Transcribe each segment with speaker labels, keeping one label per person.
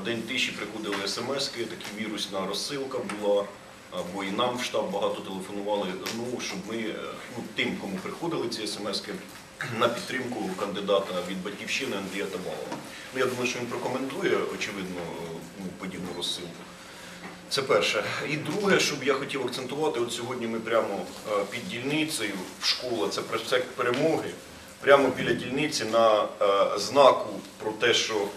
Speaker 1: день тиші приходили смски, така вірусна розсилка була, бо і нам в штаб багато телефонували, щоб ми тим, кому приходили ці смски, на підтримку кандидата від «Батьківщини» Андрія Табалова. Я думаю, що він прокоментує, очевидно, подібну розсилку. Це перше. І друге, що б я хотів акцентувати, от сьогодні ми прямо під дільницею, школа, це проспект Перемоги, прямо біля дільниці на знаку про те, що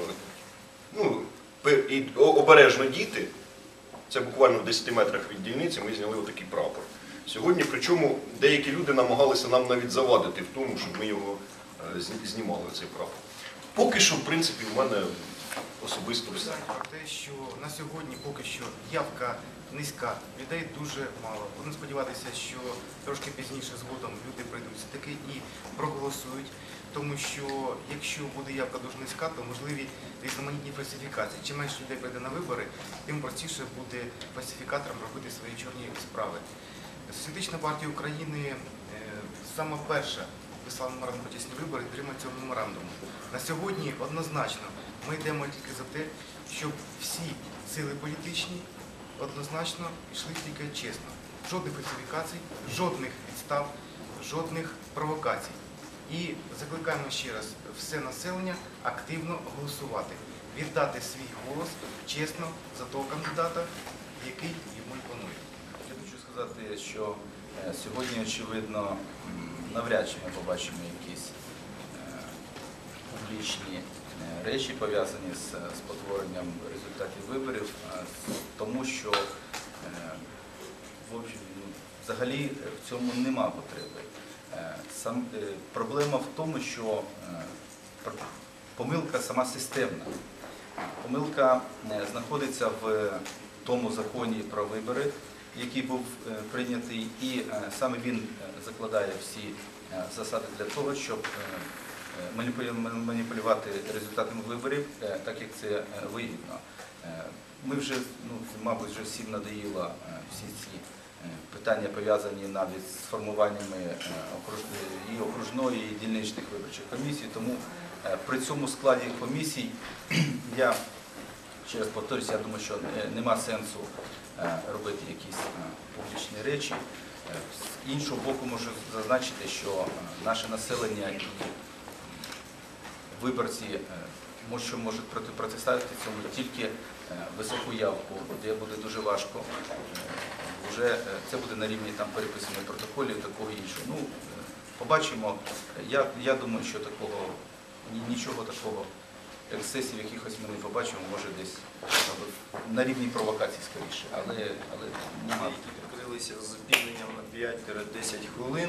Speaker 1: обережно діти, це буквально в 10 метрах від дільниці, ми зняли отакий прапор. Сьогодні, причому деякі люди намагалися нам навіть завадити в тому, щоб ми його знімали, цей прапор. Поки що, в принципі, в мене особисто все.
Speaker 2: Про те, що на сьогодні поки що явка низька, людей дуже мало. Будемо сподіватися, що трошки пізніше згодом люди прийдуть все-таки і проголосують, тому що якщо буде явка дуже низька, то можливі різноманітні фальсифікації. Чим менше людей прийде на вибори, тим простіше буде фальсифікаторам робити свої чорні справи. Соціалістична партія України саме перша писала меморандум про чесні вибори і підтримує цього меморандуму. На сьогодні однозначно ми йдемо тільки за те, щоб всі сили політичні однозначно йшли тільки чесно. Жодних фальсифікацій, жодних підстав, жодних провокацій. І закликаємо ще раз все населення активно голосувати, віддати свій голос чесно за того кандидата, який йому імпонує.
Speaker 3: Я хочу сказати, що сьогодні, очевидно, навряд чи ми побачимо якісь публічні речі, пов'язані з спотворенням результатів виборів, тому що взагалі в цьому нема потреби. Проблема в тому, що помилка сама системна. Помилка знаходиться в тому законі про вибори, який був прийнятий, і саме він закладає всі засади для того, щоб маніпулювати результатами виборів, так як це вигідно. Ми вже, мабуть, вже всім надоїло всі ці питання, пов'язані навіть з формуваннями і окружної, і дільничних виборчих комісій, тому при цьому складі комісій, я ще раз повторюся, я думаю, що нема сенсу робити якісь публічні речі. З іншого боку, можу зазначити, що наше населення і виборці можуть протиставити цьому тільки високу явку, де буде дуже важко. Вже це буде на рівні переписання протоколів, такого іншого. Побачимо. Я думаю, що нічого такого, ексцесів якихось ми не побачимо, може десь на рівні провокацій скоріше, але немає.
Speaker 4: Які відкрилися з запізненням на 5-10 хвилин.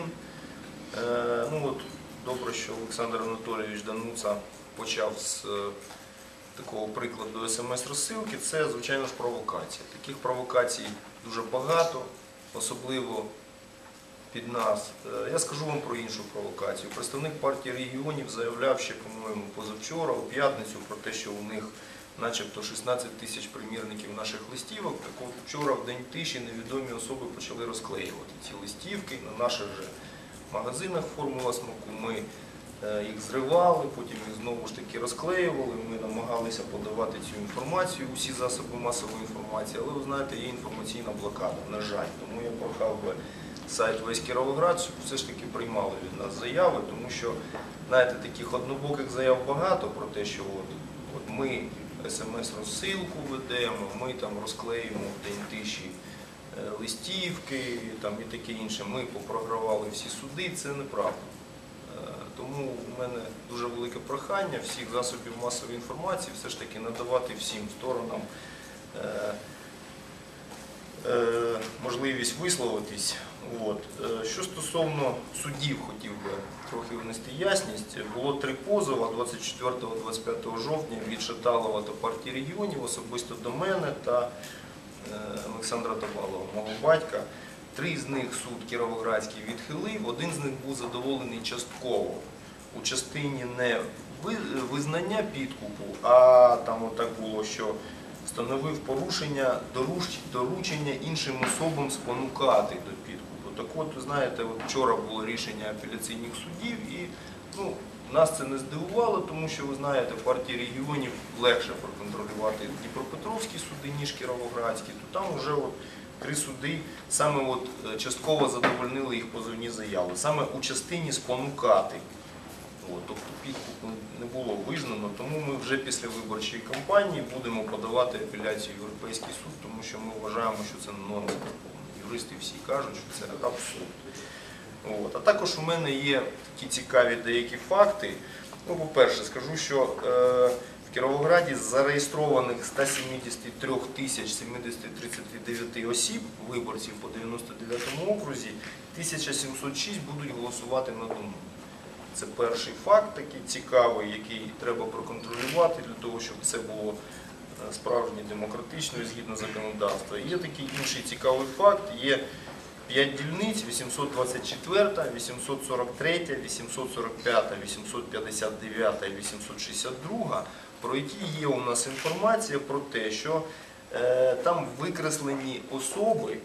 Speaker 4: Добре, що Олександр Анатолійович Дануца почав з такого прикладу СМС-розсилки. Це, звичайно ж, провокація. Таких провокацій дуже багато, особливо під нас. Я скажу вам про іншу провокацію. Представник партії регіонів заявляв ще, по-моєму, позавчора, у п'ятницю, про те, що у них начебто 16 тисяч примірників наших листівок. Так от вчора в день тиші невідомі особи почали розклеювати ці листівки на наших же магазинах «Формула смаку». Ми їх зривали, потім їх знову ж таки розклеювали, ми намагалися подавати цю інформацію, усі засоби масової інформації, але ви знаєте, є інформаційна блокада, на жаль. Тому я прохав би сайт «Весь Кіровоград», щоб все ж таки приймали від нас заяви, тому що, знаєте, таких однобоких заяв багато про те, що от ми СМС-розсилку ведемо, ми там розклеюємо в день тиші листівки і таке інше, ми попрогравали всі суди, це неправда. Тому у мене дуже велике прохання всіх засобів масової інформації все ж таки надавати всім сторонам можливість висловитись. Що стосовно судів, хотів би трохи внести ясність. Було 3 позови 24-25 жовтня від Шаталова та партії регіонів, особисто до мене та Олександра Табалова, мого батька. 3 з них суд Кіровоградський відхилив, 1 з них був задоволений частково. У частині не визнання підкупу, а там отак було, що встановив порушення доручення іншим особам спонукати до підкупу. Так от, ви знаєте, вчора було рішення апеляційних судів і Нас це не здивувало, тому що, ви знаєте, в партії регіонів легше проконтролювати Дніпропетровські суди, ніж Кіровоградські, то там вже 3 суди саме частково задовольнили їх позовні заяви, саме у частині спонукати. Тобто підкуп не було визнано, тому ми вже після виборчої кампанії будемо подавати апеляцію в Європейський суд, тому що ми вважаємо, що це нонсенс. Юристи всі кажуть, що це абсурд. А також у мене є такі цікаві деякі факти. По-перше, скажу, що в Кіровограді з зареєстрованих 173 739 осіб, виборців по 99 окрузі, 1706 будуть голосувати на дому. Це перший факт такий цікавий, який треба проконтролювати для того, щоб це було справжньо демократично і згідно законодавства. Є такий інший цікавий факт, є 5 дільниць, 824, 843, 845, 859 і 862, про які є у нас інформація про те, що там викреслені особи,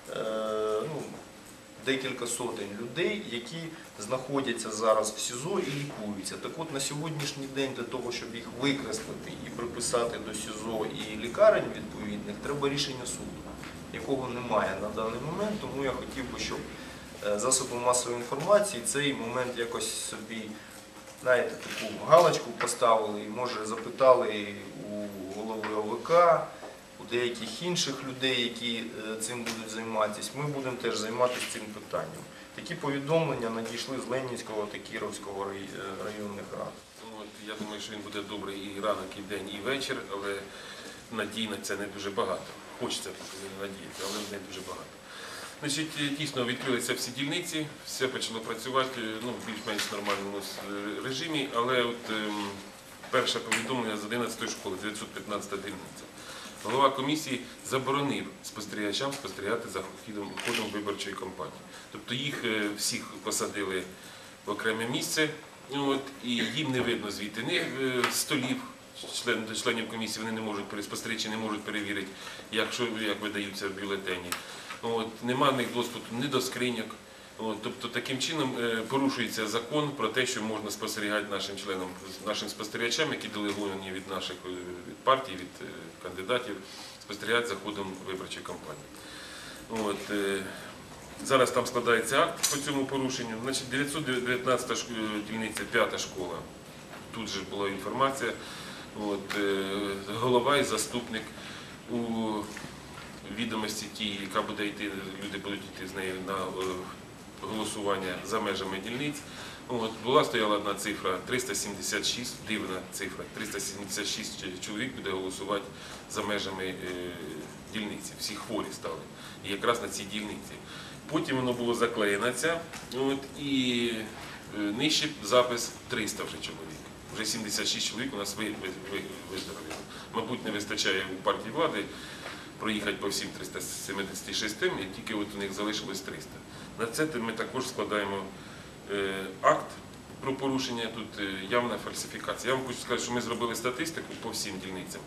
Speaker 4: декілька сотень людей, які знаходяться зараз в СІЗО і лікуються. Так от на сьогоднішній день для того, щоб їх викреслити і приписати до СІЗО і лікарень відповідних, треба рішення суду, якого немає на даний момент, тому я хотів би, щоб засоби масової інформації цей момент якось собі, знаєте, таку галочку поставили і, може, запитали у голови ОВК, у деяких інших людей, які цим будуть займатися. Ми будемо теж займатися цим питанням. Такі повідомлення надійшли з Ленінського та Кіровського районних рад.
Speaker 5: Я думаю, що він буде добрий і ранок, і день, і вечір, але надій на це не дуже багато. Хочеться надіяти, але не дуже багато. Значить, дійсно відкрилися всі дільниці, все почало працювати в більш-менш нормальному режимі, але перше повідомлення з 11-ї школи, 915 дільниця. Голова комісії заборонив спостерігачам спостерігати за ходом виборчої кампанії. Тобто їх всіх посадили в окреме місце, і їм не видно звідти ні столів, членів комісії вони не можуть спостерігачі не можуть перевірити, як видаються бюлетені. Нема в них доступу ні до скриньок. Тобто таким чином порушується закон про те, що можна спостерігати нашим спостерігачам, які делеговані від наших партій, від кандидатів, спостерігати за ходом виборчої кампанії. Зараз там складається акт по цьому порушенню. Значить, 919 дільниця, 5 школа. Тут же була інформація. Голова і заступник у відомості ті, яка буде йти, люди будуть йти з нею на голосування за межами дільниць. Стояла одна цифра 376, дивна цифра, 376 чоловік буде голосувати за межами дільниці. Всі хворі стали. І якраз на цій дільниці. Потім воно було заклеєно і нижче запис 300 вже чоловік. Вже 76 чоловік у нас виздоровіло. Мабуть, не вистачає у партії влади проїхати по всім 376, і тільки у них залишилось 300. На це ми також складаємо акт про порушення, тут явна фальсифікація. Я вам хочу сказати, що ми зробили статистику по всім дільницям.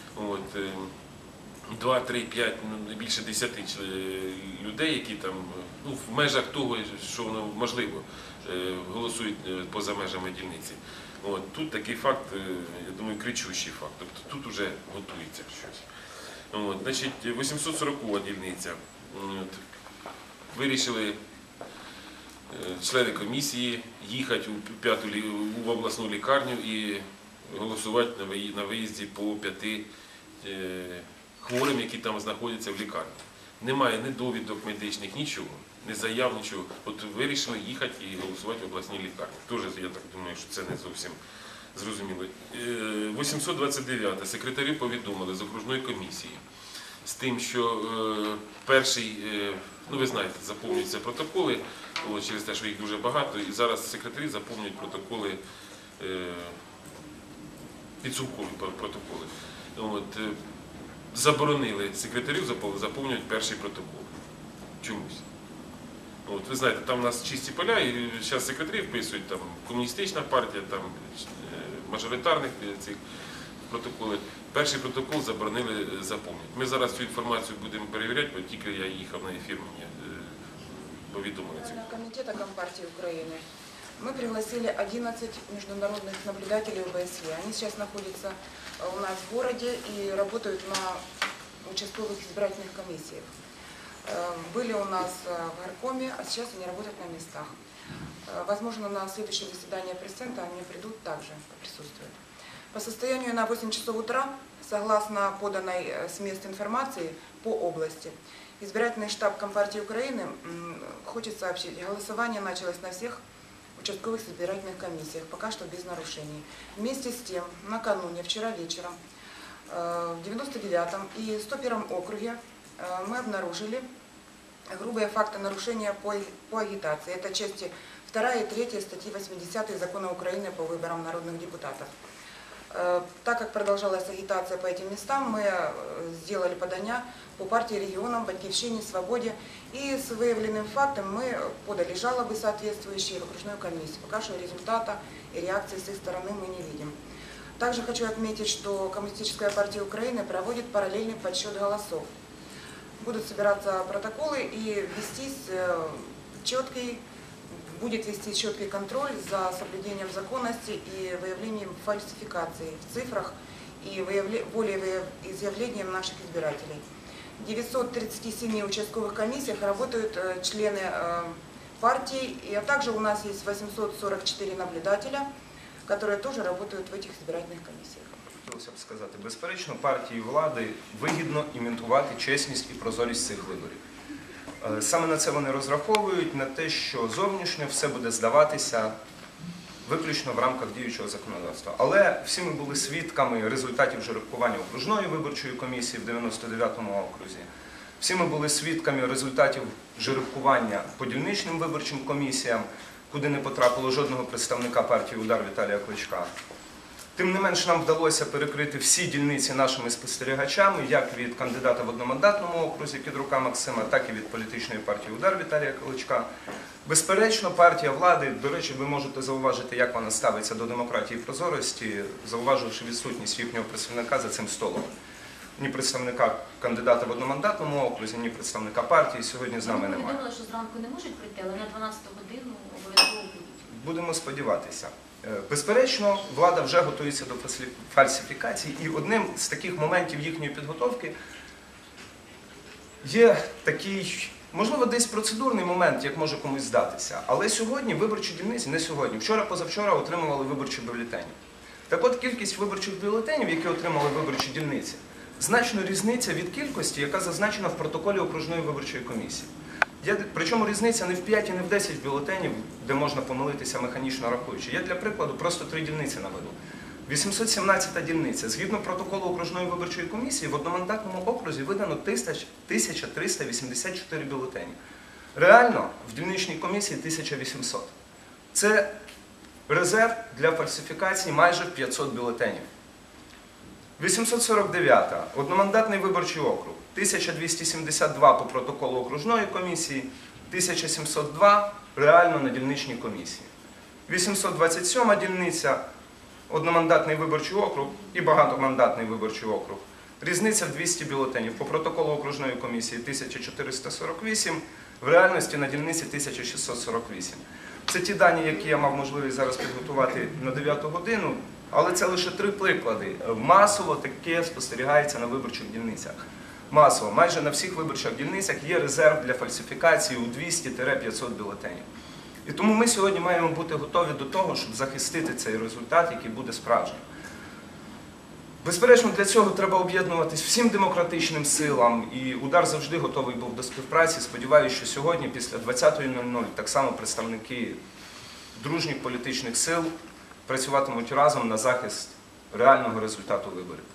Speaker 5: 2, 3, 5, більше 10 людей, які там в межах того, що воно можливо, голосують поза межами дільниці. Тут такий факт, я думаю, кричущий факт. Тобто тут вже готується щось. Значить, 840-ва дільниця. Вирішили члени комісії їхати в обласну лікарню і голосувати на виїзді по 5 хворим, які там знаходяться в лікарні. Немає ні довідок медичних, нічого, ні заяв, нічого. Вирішили їхати і голосувати в обласній лікарні. Теж, я так думаю, що це не зовсім зрозуміло. 829. Секретарі повідомили з окружної комісії з тим, що перший, ви знаєте, заповнюються протоколи, через те, що їх дуже багато, і зараз секретарі заповнюють протоколи, підсумкові протоколи. Заборонили секретарів заповнювати перший протокол. Чомусь. Ви знаєте, там у нас чисті поля, і зараз секретарі вписують, там комуністична партія, там мажоритарних цих протоколи. Перший протокол заборонили заповнити. Ми зараз цю інформацію будемо перевіряти, бо тільки я їхав на ефір, мені повідомили цю.
Speaker 6: Комітету Компартії України. Мы пригласили 11 международных наблюдателей ОБСЕ. Они сейчас находятся у нас в городе и работают на участковых избирательных комиссиях. Были у нас в горкоме, а сейчас они работают на местах. Возможно, на следующее заседание пресс-центра они придут также, присутствуют. По состоянию на 8 часов утра, согласно поданной с мест информации по области, избирательный штаб Компартии Украины хочет сообщить, голосование началось на всех участковых избирательных комиссиях, пока что без нарушений. Вместе с тем, накануне, вчера вечером, в 99-м и 101-м округе мы обнаружили грубые факты нарушения по агитации. Это части 2 и 3 статьи 80 Закона Украины по выборам народных депутатов. Так как продолжалась агитация по этим местам, мы сделали подання по партии регионам, Батьківщине, Свободе. И с выявленным фактом мы подали жалобы соответствующие в окружную комиссию. Пока что результата и реакции с их стороны мы не видим. Также хочу отметить, что Коммунистическая партия Украины проводит параллельный подсчет голосов. Будут собираться протоколы и будет вести четкий контроль за соблюдением законности и выявлением фальсификаций в цифрах и волеизъявлением наших избирателей. В 937 участковых комиссиях работают члены партии, а также у нас есть 844 наблюдателя, которые тоже работают в этих избирательных комиссиях.
Speaker 7: Хотілося б сказати, безперечно, партії влади вигідно імітувати чесність і прозорість цих виборів. Саме на це вони розраховують, на те, що зовнішньо все буде здаватися виключно в рамках діючого законодавства. Але всі ми були свідками результатів жеребкування окружної виборчої комісії в 99-му окрузі. Всі ми були свідками результатів жеребкування по дільничним виборчим комісіям, куди не потрапило жодного представника партії «Удар» Віталія Кличка. Тим не менш, нам вдалося перекрити всі дільниці нашими спостерігачами, як від кандидата в одномандатному окрузі Кідрука Максима, так і від політичної партії «Удар» Віталія Кличка. Безперечно, партія влади, до речі, ви можете зауважити, як вона ставиться до демократії і прозорості, зауваживши відсутність їхнього представника за цим столом. Ні представника кандидата в одномандатному окрузі, ні представника партії сьогодні з нами немає.
Speaker 8: Ми повідомили, що зранку не можуть прийти, але на 12 годину обов'язково будуть.
Speaker 7: Будемо сподіватися. Безперечно, влада вже готується до фальсифікацій, і одним з таких моментів їхньої підготовки є такий, можливо, десь процедурний момент, як може комусь здатися. Але сьогодні виборчі дільниці, не сьогодні, вчора-позавчора отримували виборчі бюлетені. Так от, кількість виборчих бюлетенів, які отримали виборчі дільниці, значно різниця від кількості, яка зазначена в протоколі окружної виборчої комісії. Причому різниця не в 5 і не в 10 бюлетенів, де можна помилитися механічно рахуючи. Я для прикладу просто 3 дільниці наведу. 817-та дільниця. Згідно протоколу окружної виборчої комісії, в одномандатному окрузі видано 1384 бюлетені. Реально в дільничній комісії 1800. Це резерв для фальсифікації майже 500 бюлетенів. 849-та. Одномандатний виборчий округ. 1272 по протоколу окружної комісії, 1702 реально на дільничній комісії. 827-ма дільниця, одномандатний виборчий округ і багатомандатний виборчий округ. Різниця в 200 бюлетенів. По протоколу окружної комісії 1448, в реальності на дільниці 1648. Це ті дані, які я мав можливість зараз підготувати на 9 годину, але це лише 3 приклади. Масово таке спостерігається на виборчих дільницях. Масово. Майже на всіх виборчих дільницях є резерв для фальсифікації у 200-500 бюлетенів. І тому ми сьогодні маємо бути готові до того, щоб захистити цей результат, який буде справжнім. Безперечно, для цього треба об'єднуватись всім демократичним силам, і «Удар» завжди готовий був до співпраці. Сподіваюся, що сьогодні, після 20:00, так само представники дружніх політичних сил працюватимуть разом на захист реального результату виборів.